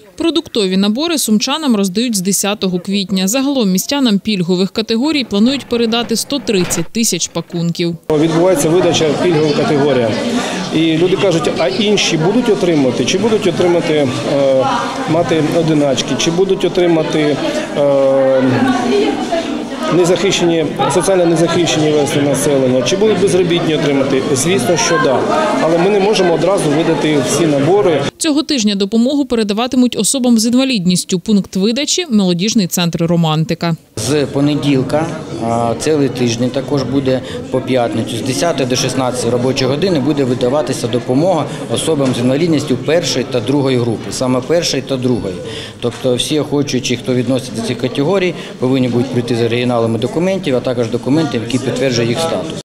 Продуктові набори сумчанам роздають з 10 квітня. Загалом містянам пільгових категорій планують передати 130 тисяч пакунків. Відбувається видача пільговим категоріям. І люди кажуть, а інші будуть отримати? Чи будуть отримати мати одиначки? Чи будуть отримати соціально незахищені верстви населення? Чи будуть безробітні отримати? Звісно, що так. Але ми не можемо одразу видати всі набори. Цього тижня допомогу передаватимуть особам з інвалідністю. Пункт видачі – молодіжний центр «Романтика». З понеділка, цілий тиждень також буде по п'ятницю, з 10 до 16 робочої години буде видаватися допомога особам з інвалідністю першої та другої групи, саме першої та другої. Тобто всі охочуючі, хто відноситься до цих категорій, повинні будуть прийти з оригіналами документів, а також документів, які підтверджують їх статус.